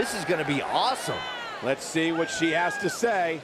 This is going to be awesome. Let's see what she has to say.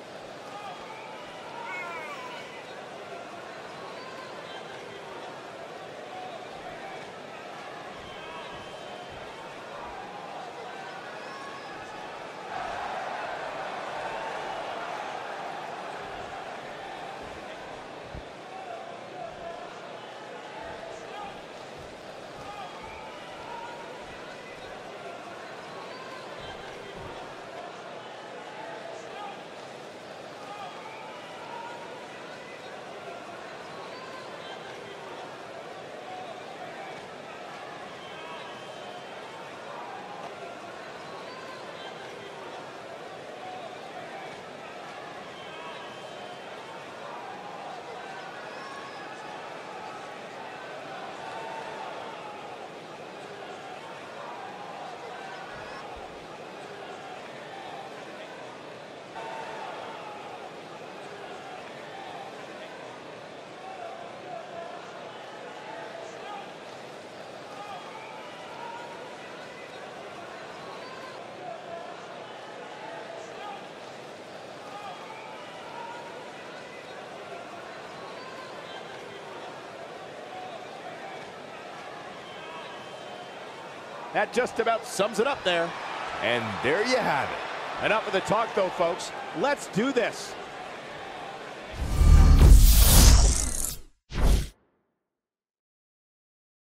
That just about sums it up there. And there you have it. Enough of the talk, though, folks. Let's do this.